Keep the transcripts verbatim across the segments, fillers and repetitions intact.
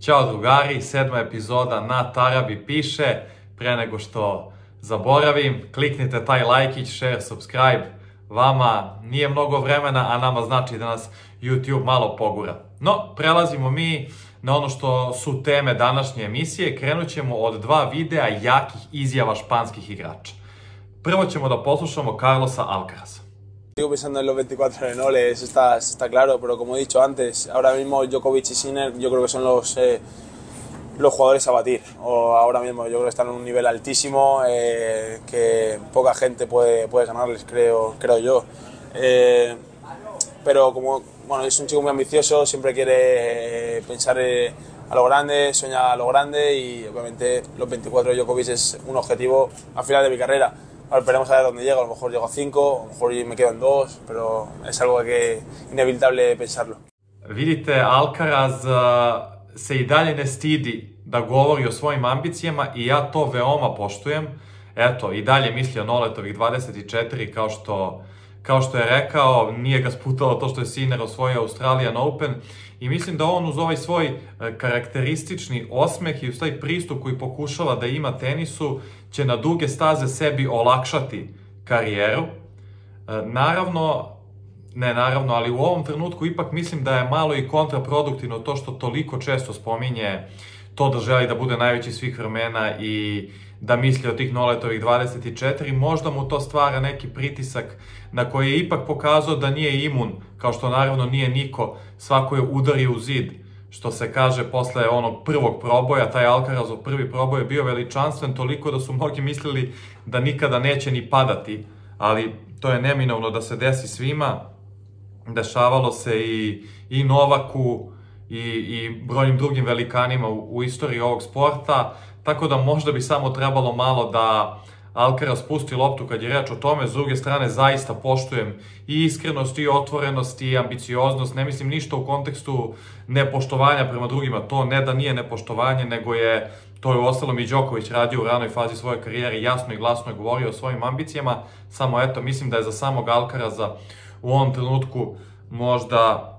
Ćao drugari, sedma epizoda na Tarabi piše. Pre nego što zaboravim, kliknite taj lajkić, share, subscribe. Vama nije mnogo vremena, a nama znači da nas YouTube malo pogura. No, prelazimo mi na ono što su teme današnje emisije. Krenut ćemo od dva videa jakih izjava španskih igrača. Prvo ćemo da poslušamo Carlosa Alcaraza. Sigo pensando en los veinticuatro enoles, está, está claro, pero como he dicho antes, ahora mismo Djokovic y Sinner yo creo que son los, eh, los jugadores a batir. O ahora mismo yo creo que están en un nivel altísimo, eh, que poca gente puede, puede ganarles, creo, creo yo. Eh, pero como bueno, es un chico muy ambicioso, siempre quiere pensar eh, a lo grande, sueña a lo grande y obviamente los veinticuatro de Djokovic es un objetivo al final de mi carrera. Ahora esperemos a ver dónde llego, a lo mejor llego a cinco, a lo mejor me quedo en dos, pero es algo que es inevitable pensarlo. Vidite, Alcaraz se i dalje ne stidi da govori o svojim ambicijama i ja to veoma poštujem. Eto, i dalje misli o Noletovih dvadeset četiri, kao što, kao što je rekao, nije ga sputalo to što je Sinner osvojio Australian Open i mislim da on uz ovaj svoj karakteristični osmeh i uz taj pristup koji pokušava da ima tenisu će na duge staze sebi olakšati karijeru. Naravno, ne naravno, ali u ovom trenutku ipak mislim da je malo i kontraproduktivno to što toliko često spominje to da želi da bude najveći svih vremena i da misli o tih Noletovih dvadeset četiri. Možda mu to stvara neki pritisak na koji je ipak pokazao da nije imun, kao što naravno nije niko, svako je udario u zid, što se kaže posle onog prvog proboja. Taj Alcarazov prvi proboj je bio veličanstven toliko da su mnogi mislili da nikada neće ni padati, ali to je neminovno da se desi svima. Dešavalo se i, i Novaku i, i brojnim drugim velikanima u, u istoriji ovog sporta, tako da možda bi samo trebalo malo da Alcaraz pusti loptu kad je reč o tome. S druge strane, zaista poštujem i iskrenost, i otvorenost, i ambicioznost. Ne mislim ništa u kontekstu nepoštovanja prema drugima. To ne da nije nepoštovanje, nego je, to je u ostalom i Djokovic radio u ranoj fazi svoje karijere, jasno i glasno je govorio o svojim ambicijama. Samo eto, mislim da je za samog Alcaraza u ovom trenutku možda,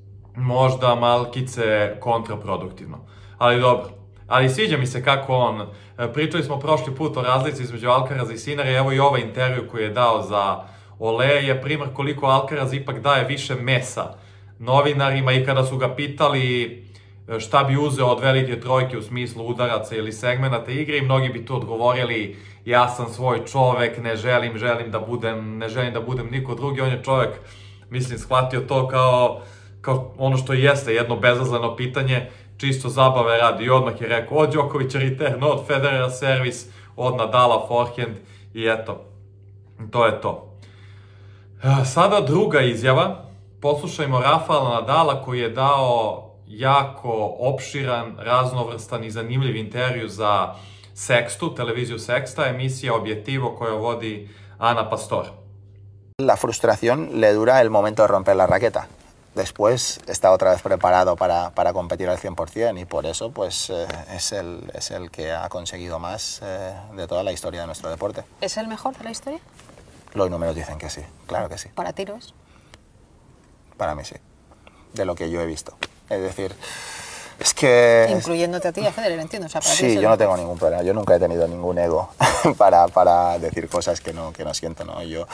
možda malkice kontraproduktivno. Ali dobro. Ali sviđa mi se kako on, pričali smo prošli put o razlici između Alcaraza i Sinnera i evo i ovaj intervju koji je dao za Ole je primer koliko Alcaraz ipak daje više mesa novinarima i kada su ga pitali šta bi uzeo od velike trojke u smislu udaraca ili segmenata igre i mnogi bi tu odgovorili ja sam svoj čovek, ne želim, želim da budem, ne želim da budem niko drugi. On je čovek, mislim, shvatio to kao, kao ono što jeste jedno bezazleno pitanje, čisto zabave radi i odmah je rekao od Djokovića return, od Federera servis, od Nadala forehand i eto, to je to. Sada druga izjava, poslušajmo Rafaela Nadala koji je dao jako opširan, raznovrstan i zanimljiv intervju za Sextu, televiziju Sexta, emisija Objetivo koju vodi Ana Pastor. La frustración le dura el momento de romper la raqueta. Después está otra vez preparado para, para competir al cien por cien y por eso pues eh, es, el, es el que ha conseguido más eh, de toda la historia de nuestro deporte. ¿Es el mejor de la historia? Los números dicen que sí, claro que sí. ¿Para ti lo es? Para mí sí, de lo que yo he visto. Es decir, es que... Incluyéndote a ti y a Federer, entiendo. O sea, para sí, ti yo no tengo ningún problema, yo nunca he tenido ningún ego para, para decir cosas que no, que no siento, ¿no? Yo...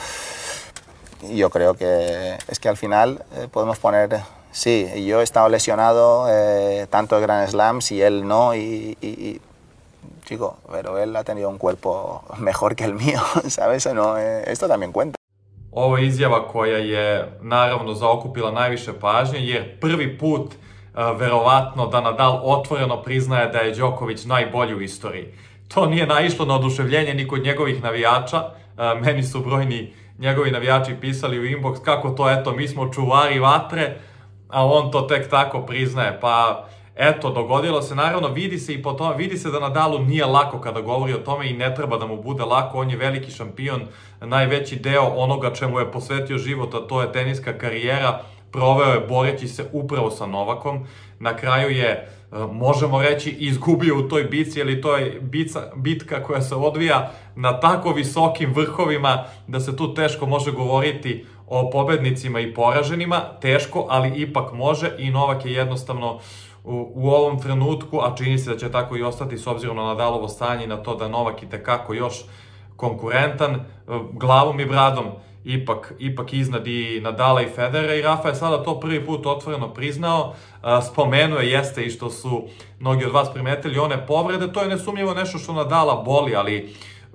Yo creo que es que al final eh, podemos poner, sí, yo he estado lesionado eh, tanto en Grand Slams y él no, y, y, y chico, pero él ha tenido un cuerpo mejor que el mío, ¿sabes? No, eh, esto también cuenta. Ovo je izjava koja je naravno zaokupila najviše pažnje jer prvi put uh, verovatno da Nadal otvoreno priznaje da je Djokovic najbolji u istoriji. To nije naišlo na oduševljenje ni kod njegovih navijača, uh, meni su brojni njegovi navijači pisali u inbox kako to, eto, mi smo čuvari vatre, a on to tek tako priznaje. Pa, eto, dogodilo se, naravno, vidi se i po tome, vidi se da Nadalu nije lako kada govori o tome i ne treba da mu bude lako, on je veliki šampion, najveći deo onoga čemu je posvetio život, a to je teniska karijera, proveo je boreći se upravo sa Novakom, na kraju je, možemo reći, izgubio u toj bitci, ili to je bitka koja se odvija na tako visokim vrhovima da se tu teško može govoriti o pobednicima i poraženima, teško, ali ipak može i Novak je jednostavno u, u ovom trenutku, a čini se da će tako i ostati s obzirom na Nadalovo stanje i na to da Novak i tekako još konkurentan, glavom i bradom ipak, ipak iznad i Nadala i Federera, i Rafa je sada to prvi put otvoreno priznao. Spomenuo je, jeste, i što su mnogi od vas primetili, one povrede, to je nesumnjivo nešto što Nadala boli, ali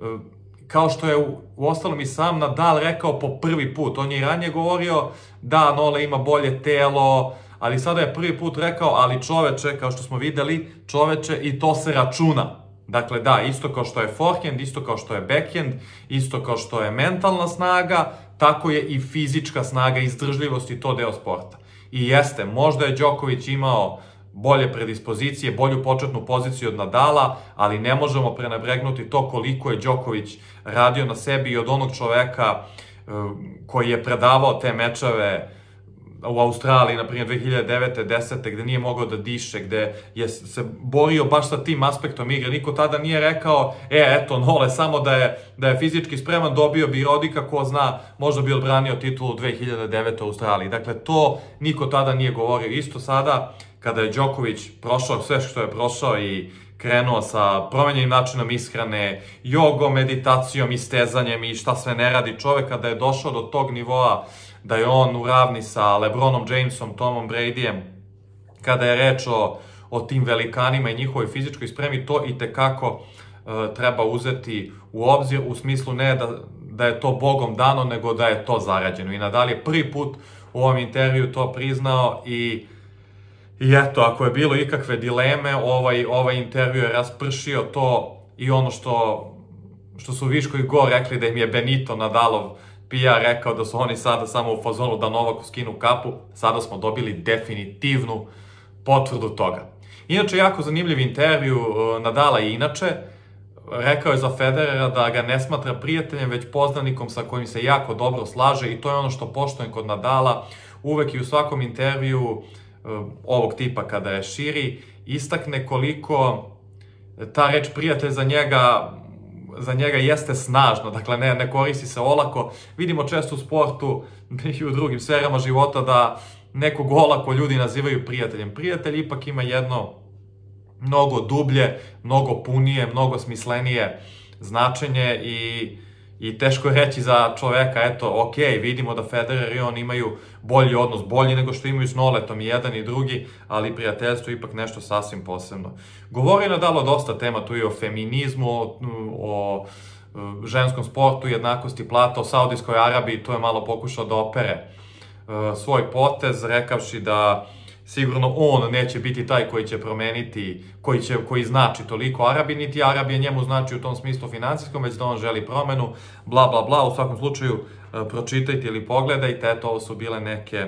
kao što je u, u ostalom i sam Nadal rekao po prvi put, on je i ranije govorio da Nole ima bolje telo, ali sada je prvi put rekao, ali čoveče, kao što smo videli, čoveče, i to se računa. Dakle, da, isto kao što je forehand, isto kao što je backhand, isto kao što je mentalna snaga, tako je i fizička snaga, izdržljivost i to deo sporta. I jeste, možda je Đoković imao bolje predispozicije, bolju početnu poziciju od Nadala, ali ne možemo prenebregnuti to koliko je Đoković radio na sebi i od onog čoveka koji je predavao te mečeve u Australiji, na primjer dve hiljade devete desete gde nije mogao da diše, gde je se borio baš sa tim aspektom igre. Niko tada nije rekao, e, eto, Nole, samo da je, da je fizički spreman, dobio bi Rodika, ko zna, možda bi odbranio titulu dve hiljade devete u Australiji. Dakle, to niko tada nije govorio. Isto sada, kada je Đoković prošao sve što je prošao i krenuo sa promenjenim načinom ishrane, jogom, meditacijom, istezanjem i šta sve ne radi čovek, kada je došao do tog nivoa da je on u ravni sa LeBronom Jamesom, Tomom Bradyjem, kada je reč o, o tim velikanima i njihovoj fizičkoj spremi, to i tekako e, treba uzeti u obzir, u smislu ne da, da je to Bogom dano, nego da je to zarađeno. I Nadal je prvi put u ovom intervju to priznao i I eto, ako je bilo ikakve dileme, ovaj, ovaj intervju je raspršio to i ono što, što su Viško i Go rekli da im je Benito Nadalov P R rekao da su oni sada samo u fazonu da Novaku skinu kapu, sada smo dobili definitivnu potvrdu toga. Inače, jako zanimljiv intervju Nadala i inače, rekao je za Federera da ga ne smatra prijateljem, već poznanikom sa kojim se jako dobro slaže, i to je ono što poštujem kod Nadala, uvek i u svakom intervju ovog tipa kada je širi, istakne koliko ta reč prijatelj za njega, za njega jeste snažna, dakle ne, ne koristi se olako. Vidimo često u sportu i u drugim sferama života da nekog olako ljudi nazivaju prijateljem. Prijatelj ipak ima jedno mnogo dublje, mnogo punije, mnogo smislenije značenje i I teško je reći za čoveka, eto, ok, vidimo da Federer i on imaju bolji odnos, bolji nego što imaju s Noletom i jedan i drugi, ali prijateljstvo je ipak nešto sasvim posebno. Govori Nadal o dosta tema, tu i o feminizmu, o, o ženskom sportu, jednakosti plata, o Saudijskoj Arabiji, tu je malo pokušao da opere uh, svoj potez, rekavši da sigurno on neće biti taj koji će promeniti, koji, će, koji znači toliko Arabi, niti Arabije njemu znači u tom smislu financijskom, već da on želi promenu, bla, bla, bla. U svakom slučaju, pročitajte ili pogledajte, eto, ovo su bile neke,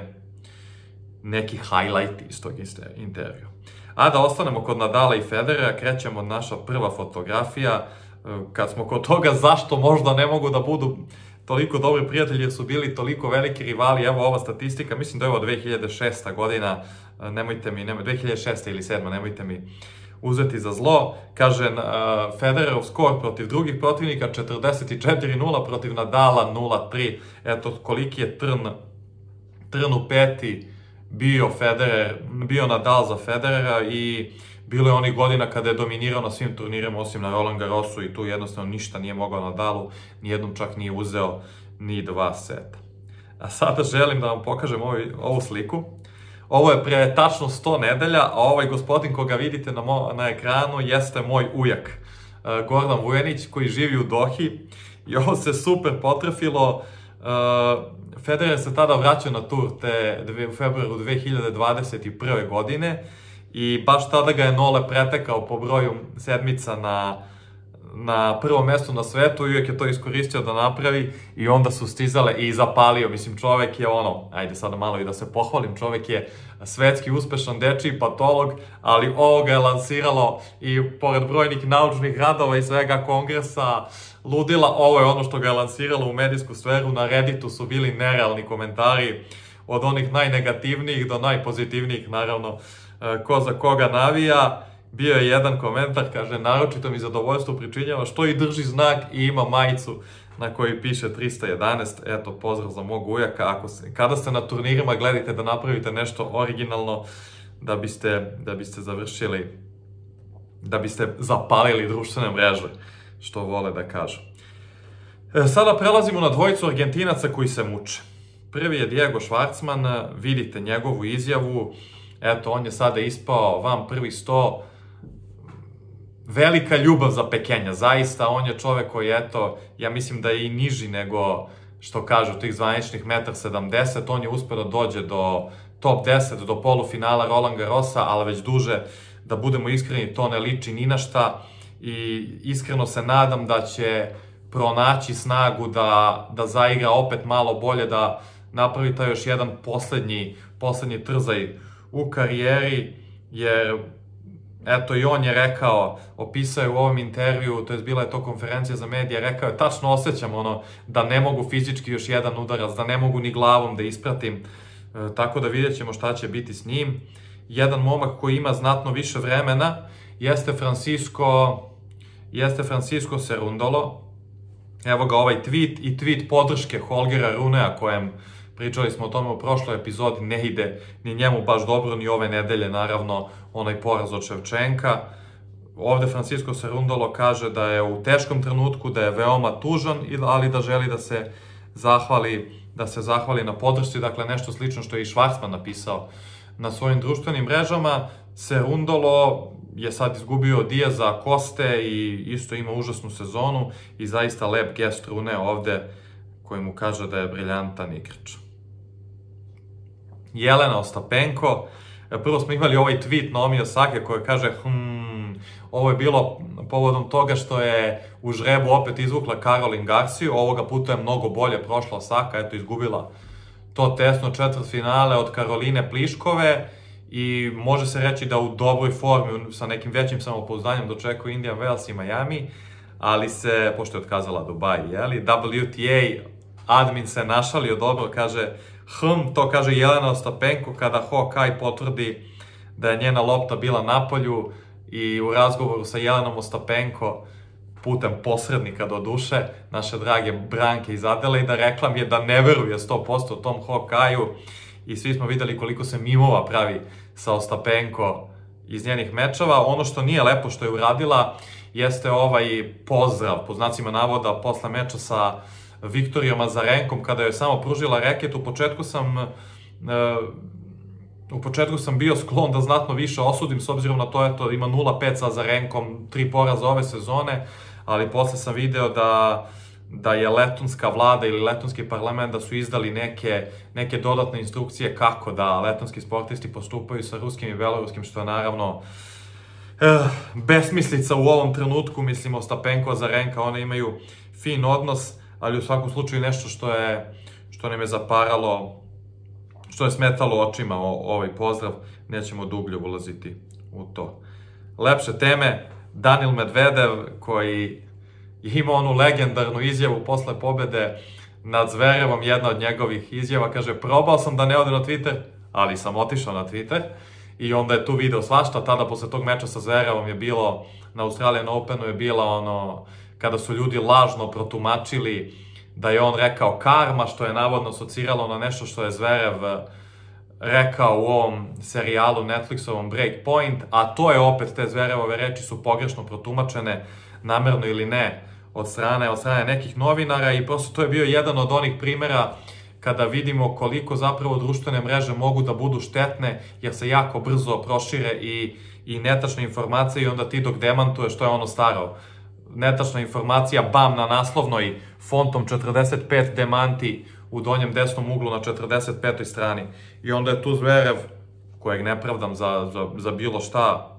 neki highlighti iz tog intervju. A da ostanemo kod Nadala i Federera, krećemo od naša prva fotografija. Kad smo kod toga zašto možda ne mogu da budu toliko dobri prijatelji jer su bili toliko veliki rivali, evo ova statistika, mislim da je ovo dve hiljade šesta godina, nemojte mi, nemoj, dve hiljade šesta ili sedma, nemojte mi uzeti za zlo, kaže uh, Federerov skor protiv drugih protivnika četrdeset četiri nula, protiv Nadala nula tri, eto koliki je trn, trn u peti bio Federer, bio Nadal za Federera i bilo je onih godina kada je dominirao na svim turnirima osim na Roland Garrosu i tu jednostavno ništa nije mogao Nadalu, nijednom čak nije uzeo ni dva seta. A sada želim da vam pokažem ovu, ovu sliku. Ovo je pre tačno sto nedelja, a ovaj gospodin koga vidite na, mo, na ekranu jeste moj ujak, Gordan Vujanić, koji živi u Dohi i ovo se super potrefilo. Federer se tada vraćao na tur te u februaru dve hiljade dvadeset prve. godine i baš tada ga je Nole pretekao po broju sedmica na, na prvom mestu na svetu i uvijek je to iskoristio da napravi i onda su stizale i zapalio. Mislim, čovek je ono, ajde sada malo i da se pohvalim, čovek je svetski uspešan dečiji patolog, ali ovo ga je lansiralo i pored brojnih naučnih radova i svega kongresa, ludila, ovo je ono što ga je lansiralo u medijsku sferu. Na Redditu su bili nerealni komentari, od onih najnegativnijih do najpozitivnijih, naravno, ko za koga navija. Bio je jedan komentar, kaže, naročito mi zadovoljstvo pričinjava što i drži znak i ima majicu na kojoj piše trista jedanaest. Eto, pozdrav za mog ujaka. Ako se, kada ste na turnirima, gledajte da napravite nešto originalno, da biste, da biste završili, da biste zapalili društvene mreže, što vole da kažu. E, sada prelazimo na dvojicu Argentinaca koji se muče. Prvi je Diego Schwartzman, vidite njegovu izjavu, eto, on je sada ispao van prvih sto, velika ljubav za Pekenja, zaista, on je čovek koji, eto, ja mislim da je i niži nego, što kažu, tih zvaničnih jedan sedamdeset metra, on je uspeo da dođe do top deset, do polufinala Roland Garrosa, ali već duže, da budemo iskreni, to ne liči ni na šta i iskreno se nadam da će pronaći snagu da, da zaigra opet malo bolje, da napravi taj još jedan poslednji, poslednji trzaj u karijeri, jer eto i on je rekao, opisao je u ovom intervju, to je bila je to konferencija za medije, rekao je, tačno osjećam ono, da ne mogu fizički još jedan udarac, da ne mogu ni glavom da ispratim, e, tako da vidjet ćemo šta će biti s njim. Jedan momak koji ima znatno više vremena jeste Francisco, jeste Francisco Cerundolo. Evo ga ovaj tweet i tweet podrške Holgera Runea, kojem pričali smo o tome u prošloj epizodi, ne ide ni njemu baš dobro, ni ove nedelje, naravno, onaj poraz od Ševčenka. Ovde Francisco Cerundolo kaže da je u teškom trenutku, da je veoma tužan, ali da želi da se zahvali, da se zahvali na podršci, dakle nešto slično što je i Schwartzman napisao na svojim društvenim mrežama. Cerundolo je sad izgubio Diaza, Koste i isto ima užasnu sezonu i zaista lep gest Rune ovde koji mu kaže da je briljantan igrač. Jelena Ostapenko, prvo smo imali ovaj tweet Naomi Osake koji kaže hmm, ovo je bilo povodom toga što je u žrebu opet izvukla Caroline Garciju, ovoga puta je mnogo bolje prošla Osaka, eto izgubila to tesno četvrtfinale od Karoline Pliškove i može se reći da u dobroj formi, sa nekim većim samopouzdanjem dočekuje Indian Wells i Miami, ali se, pošto je otkazala Dubai, jeli, W T A admin se našalio dobro, kaže hm, to kaže Jelena Ostapenko kada Hawkeye potvrdi da je njena lopta bila na polju i u razgovoru sa Jelenom Ostapenko putem posrednika do duše, naše drage Branke iz Adelaida, rekla mi je da ne veruje sto posto tom Hawkeye-u i svi smo videli koliko se mimova pravi sa Ostapenko iz njenih mečeva. Ono što nije lepo što je uradila jeste ovaj pozdrav, po znacima navoda, posle meča sa Viktorijom Azarenkom, kada je samo pružila reket. U početku sam... E, U početku sam bio sklon da znatno više osudim, s obzirom na to, eto, ima nula pet sa Azarenkom, tri poraza ove sezone, ali posle sam video da, da je letonska vlada ili letonski parlament da su izdali neke, neke dodatne instrukcije kako da letonski sportisti postupaju sa ruskim i beloruskim, što je naravno eh, besmislica u ovom trenutku. Mislim, Ostapenko, Azarenka, one imaju fin odnos, ali u svakom slučaju nešto što je, što nam je zaparalo, što je smetalo očima o, ovaj pozdrav, nećemo dublje ulaziti u to. Lepše teme, Danil Medvedev, koji ima onu legendarnu izjavu posle pobede nad Zverevom, jedna od njegovih izjava, kaže, probao sam da ne ode na Twitter, ali sam otišao na Twitter, i onda je tu video svašta. Tada, posle tog meča sa Zverevom je bilo, na Australian Openu je bila ono, kada su ljudi lažno protumačili da je on rekao karma, što je navodno asociralo na nešto što je Zverev rekao u ovom serijalu Netflixovom Breakpoint, a to je opet, te Zverevove reči su pogrešno protumačene, namerno ili ne, od strane, od strane nekih novinara, i prosto to je bio jedan od onih primera kada vidimo koliko zapravo društvene mreže mogu da budu štetne, jer se jako brzo prošire i, i netačne informacije, i onda ti dok demantuješ, što je ono staro, netačna informacija, bam, na naslovnoj fontom četrdeset pet demanti u donjem desnom uglu na četrdeset petoj strani. I onda je tu Zverev, kojeg ne pravdam za, za, za bilo šta,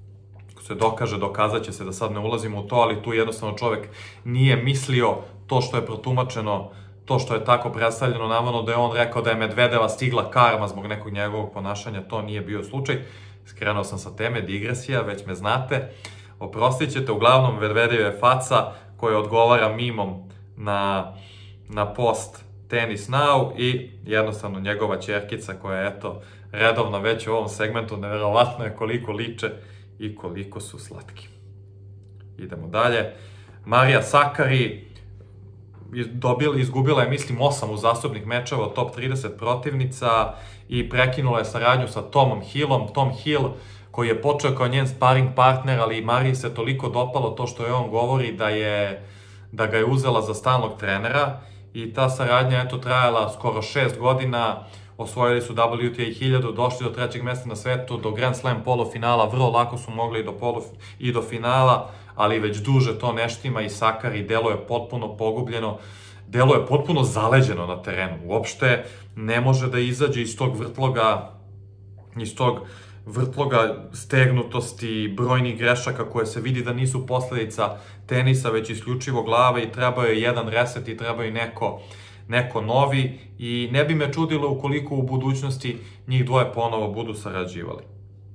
ko se dokaže, dokazat će se, da sad ne ulazimo u to, ali tu jednostavno čovek nije mislio to što je protumačeno, to što je tako predstavljeno, navodno da je on rekao da je Medvedeva stigla karma zbog nekog njegovog ponašanja. To nije bio slučaj. Skrenuo sam sa teme, digresija, već me znate. Oprostit ćete, uglavnom Medvedev je faca koja odgovara mimom na, na post Tennis Now, i jednostavno njegova ćerkica koja je, eto, redovna već u ovom segmentu, neverovatno je koliko liče i koliko su slatki. Idemo dalje. Marija Sakari, dobila, izgubila je, mislim, osam uzastopnih mečeva od top trideset protivnica i prekinula je saradnju sa Tomom Hillom. Tom Hill, koji je počeo kao njen sparring partner, ali Mariji se toliko dopalo to što je on govori da, je, da ga je uzela za stalnog trenera i ta saradnja je to trajala skoro šest godina. Osvojili su W T A hiljadu, došli do trećeg mesta na svetu, do Grand Slam polufinala, vrlo lako su mogli i do, poluf, i do finala, ali već duže to ne štima i Sakari delo je potpuno pogubljeno, delo je potpuno zaleđeno na terenu. Uopšte ne može da izađe iz tog vrtloga, iz tog vrtloga stegnutosti, brojnih grešaka koje se vidi da nisu posledica tenisa, već isključivo glave i trebao je jedan reset i trebao je neko neko novi i ne bi me čudilo ukoliko u budućnosti njih dvoje ponovo budu sarađivali.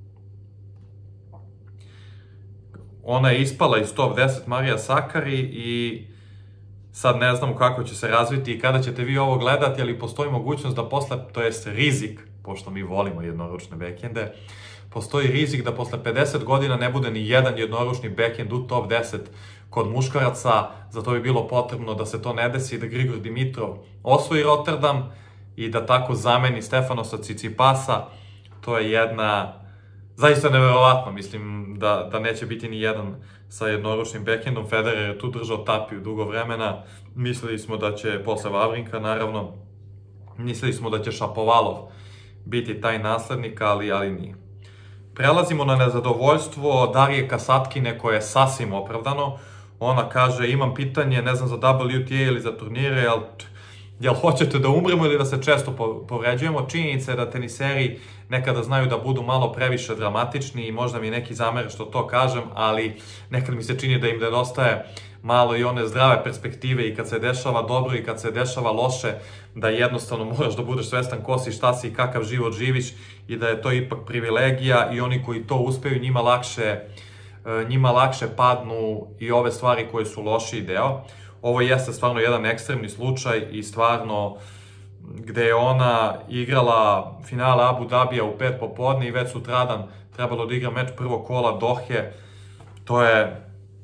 Ona je ispala iz top deset Marija Sakari i sad ne znam kako će se razviti i kada ćete vi ovo gledati, ali postoji mogućnost da posle, to jest rizik, pošto mi volimo jednoručne bekende, postoji rizik da posle pedeset godina ne bude ni jedan jednoručni bekend u top deset kod muškaraca. Zato bi bilo potrebno da se to ne desi i da Grigor Dimitrov osvoji Rotterdam i da tako zameni Stefanosa Tsitsipasa. To je jedna, zaista neverovatno, mislim da, da neće biti ni jedan sa jednoručnim bekendom. Federer je tu držao tapiju dugo vremena, mislili smo da će, posle Vavrinka naravno, mislili smo da će Šapovalov biti taj naslednik, ali, ali nije. Prelazimo na nezadovoljstvo Darije Kasatkine, koje je sasvim opravdano. Ona kaže, imam pitanje, ne znam, za W T A ili za turnire, jel, jel hoćete da umremo ili da se često povređujemo? Činjenica je da teniseri nekada znaju da budu malo previše dramatični i možda mi neki zamere što to kažem, ali nekad mi se čini da im nedostaje malo i one zdrave perspektive i kad se dešava dobro i kad se dešava loše, da jednostavno moraš da budeš svestan ko si, šta si i kakav život živiš i da je to ipak privilegija i oni koji to uspeju, njima lakše, njima lakše padnu i ove stvari koje su lošiji deo. Ovo jeste stvarno jedan ekstremni slučaj i stvarno gde je ona igrala finale Abu Dhabija u pet popodne i već sutradan trebalo da igra meč prvog kola Dohe. To je,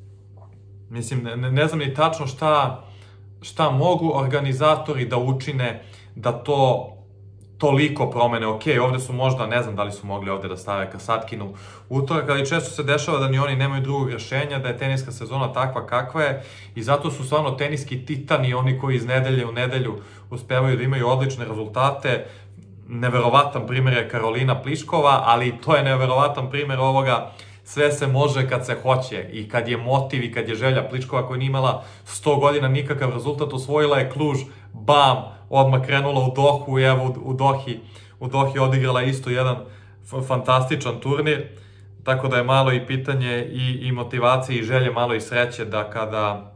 mislim, ne, ne znam ni tačno šta, šta mogu organizatori da učine da to toliko promene. Ok, ovde su možda, ne znam da li su mogli ovde da stave Kasatkinu utorak, ali često se dešava da ni oni nemaju drugog rešenja, da je teniska sezona takva kakva je i zato su stvarno teniski titani, oni koji iz nedelje u nedelju uspevaju da imaju odlične rezultate. Neverovatan primer je Karolina Pliškova, ali to je neverovatan primer ovoga, sve se može kad se hoće i kad je motiv i kad je želja. Pliškova koja nije imala sto godina nikakav rezultat, osvojila je Kluž, bam, odmah krenula u Dohu i evo u Dohi, u Dohi odigrala isto jedan fantastičan turnir, tako da je malo i pitanje i, i motivacije i želje, malo i sreće da kada,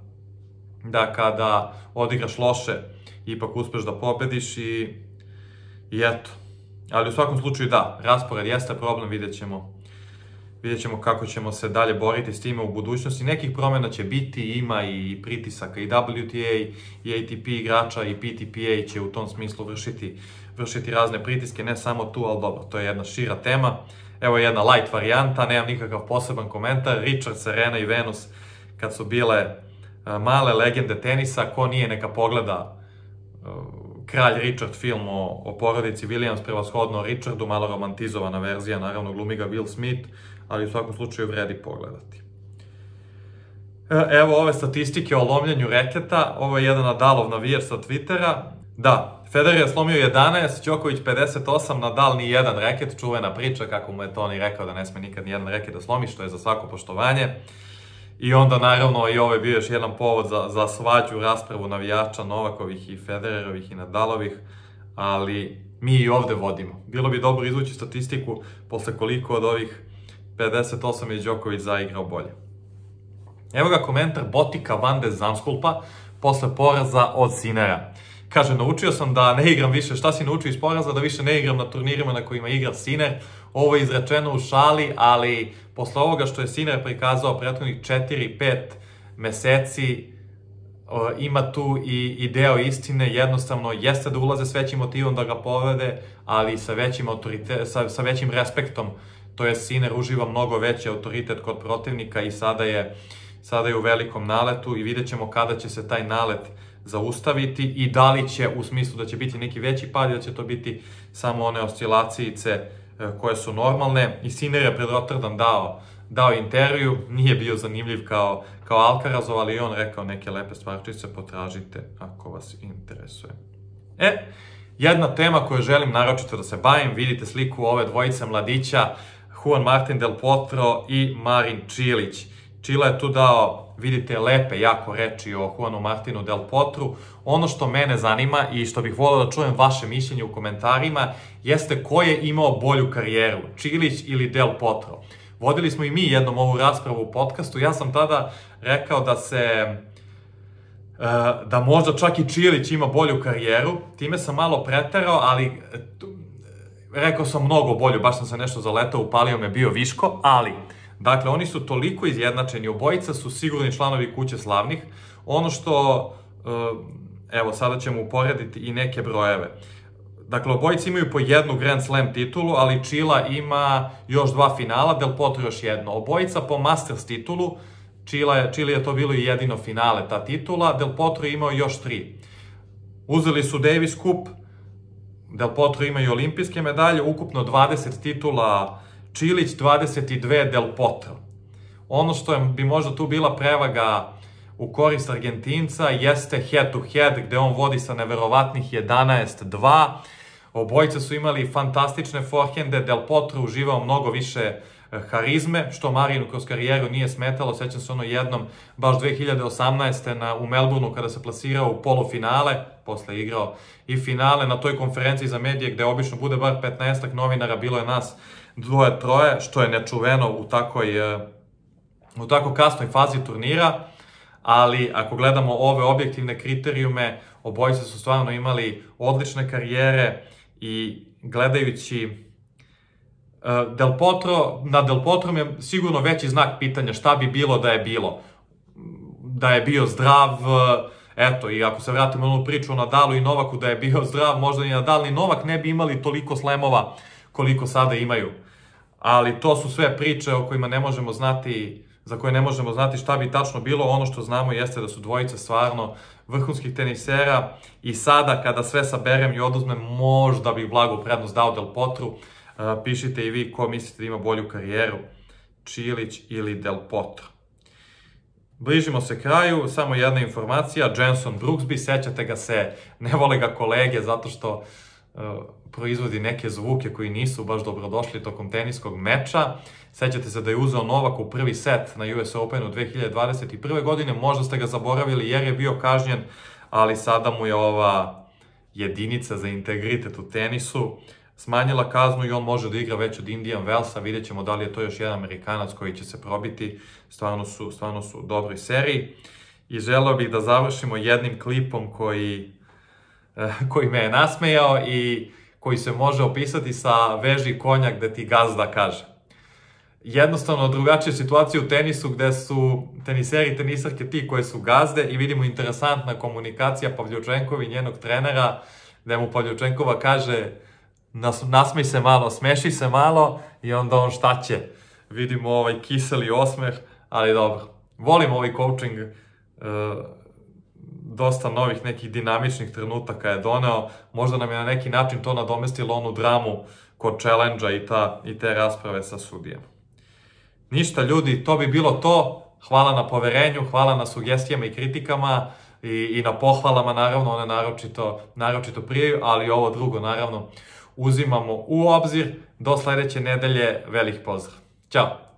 da kada odigraš loše, ipak uspeš da pobediš i, i eto. Ali u svakom slučaju da, raspored jeste problem, vidjet ćemo. Vidjet ćemo kako ćemo se dalje boriti s time u budućnosti. Nekih promjena će biti, ima i pritisaka i W T A i A T P igrača i P T P A će u tom smislu vršiti, vršiti razne pritiske, ne samo tu, ali dobro, to je jedna šira tema. Evo jedna light varijanta, nemam nikakav poseban komentar. Richard, Serena i Venus, kad su bile male legende tenisa, ko nije neka pogleda Kralj Richard film o, o porodici Williams, prevashodno o Richardu, malo romantizovana verzija, naravno glumi ga Will Smith, ali u svakom slučaju vredi pogledati. Evo ove statistike o lomljenju reketa, ovo je jedan Nadalov navijač sa Twittera. Da, Federer je slomio jedanaest, Đoković pedeset osam, Nadal ni jedan reket, čuvena priča kako mu je Toni rekao da ne sme nikad ni jedan reket da slomi, što je za svako poštovanje. I onda naravno i ovo je bio još jedan povod za, za svađu, raspravu navijača Novakovih i Federerovih i Nadalovih, ali mi i ovde vodimo. Bilo bi dobro izvući statistiku posle koliko od ovih pedeset osam je Đoković zaigrao bolje. Evo ga komentar Botika van de Zandschulpa posle poraza od Sinera. Kaže, naučio sam da ne igram više, šta si naučio iz poraza, da više ne igram na turnirima na kojima igra Sinner. Ovo je izrečeno u šali, ali posle ovoga što je Sinner prikazao prethodnih četiri pet meseci, ima tu i, i deo istine, jednostavno jeste da ulaze s većim motivom da ga povede, ali sa većim, autorite, sa, sa većim respektom, to je Sinner uživa mnogo veći autoritet kod protivnika i sada je, sada je u velikom naletu i vidjet ćemo kada će se taj nalet zaustaviti i da li će, u smislu da će biti neki veći pad, da će to biti samo one oscilacijice koje su normalne. I Sinner je pred Rotterdam dao, dao intervju, nije bio zanimljiv kao, kao Alcarazov, ali i on rekao neke lepe stvarčice, potražite ako vas interesuje. E, jedna tema koju želim naročito da se bavim, vidite sliku ove dvojice mladića, Juan Martín del Potro i Marin Čilić. Čila je tu dao, vidite, lepe, jako reči o Juanu Martinu del Potru. Ono što mene zanima i što bih volio da čujem vaše mišljenje u komentarima jeste ko je imao bolju karijeru, Čilić ili del Potro. Vodili smo i mi jednom ovu raspravu u podcastu, ja sam tada rekao da se, da možda čak i Čilić ima bolju karijeru, time sam malo preterao, ali rekao sam mnogo bolju, baš sam se nešto zaletao, upalio me bio Viško, ali, dakle, oni su toliko izjednačeni, obojica su sigurni članovi kuće slavnih, ono što, evo, sada ćemo uporediti i neke brojeve. Dakle, obojice imaju po jednu Grand Slam titulu, ali Čila ima još dva finala, del Potro još jedno. Obojica po Masters titulu, Čili je to bilo i jedino finale, ta titula, del Potro je imao još tri. Uzeli su Davis Cup, del Potro ima i olimpijske medalje, ukupno dvadeset titula Čilić, dvadeset dve del Potro. Ono što bi možda tu bila prevaga u korist Argentinca jeste head to head, gde on vodi sa neverovatnih jedanaest dva. Obojice su imali fantastične forehande, del Potro uživao mnogo više harizme, što Marinu kroz karijeru nije smetalo. Sećam se ono jednom, baš dve hiljade osamnaeste. u Melbourneu kada se plasirao u polufinale, posle igrao i finale, na toj konferenciji za medije gde obično bude bar petnaestak novinara, bilo je nas dvoje, troje, što je nečuveno u takoj, u tako kasnoj fazi turnira, ali ako gledamo ove objektivne kriterijume, obojice su stvarno imali odlične karijere i gledajući Del Potro, na Del Potrom je sigurno veći znak pitanja šta bi bilo da je bilo. Da je bio zdrav, eto, i ako se vratimo na onu priču o Nadalu i Novaku, da je bio zdrav, možda ni Nadal ni Novak ne bi imali toliko slemova koliko sada imaju. Ali to su sve priče o kojima ne možemo znati, za koje ne možemo znati šta bi tačno bilo. Ono što znamo jeste da su dvojice stvarno vrhunskih tenisera i sada kada sve saberem i oduzmem, možda bih blagu prednost dao Del Potru. Pišite i vi ko mislite da ima bolju karijeru, Čilić ili del Potro. Bližimo se kraju, samo jedna informacija, Jenson Brooksby, sećate ga se, ne vole ga kolege zato što proizvodi neke zvuke koji nisu baš dobrodošli tokom teniskog meča. Sećate se da je uzeo Novak u prvi set na U S Openu dve hiljade dvadeset prve. godine, možda ste ga zaboravili jer je bio kažnjen, ali sada mu je ova jedinica za integritet u tenisu smanjila kaznu i on može da igra već od Indian Wellsa. Vidjet ćemo da li je to još jedan Amerikanac koji će se probiti. Stvarno su, stvarno su u dobroj seriji. I želeo bih da završimo jednim klipom koji, koji me je nasmejao i koji se može opisati sa veži konja gde ti gazda kaže. Jednostavno drugačija situacija u tenisu gde su teniseri i tenisarke ti koje su gazde i vidimo interesantna komunikacija Pavljučenkova i njenog trenera, gde mu Pavljučenkova kaže nasmej se malo, smeši se malo i onda on šta će? Vidimo ovaj kiseli osmeh, ali dobro. Volim ovaj coaching, dosta novih nekih dinamičnih trenutaka je doneo, možda nam je na neki način to nadomestilo onu dramu kod challenge-a i, ta, i te rasprave sa sudijama. Ništa ljudi, to bi bilo to. Hvala na poverenju, hvala na sugestijama i kritikama i, i na pohvalama, naravno, one naročito, naročito prijaju, ali ovo drugo, naravno, uzimamo u obzir. Do sledeće nedelje, velik pozdrav. Ćao!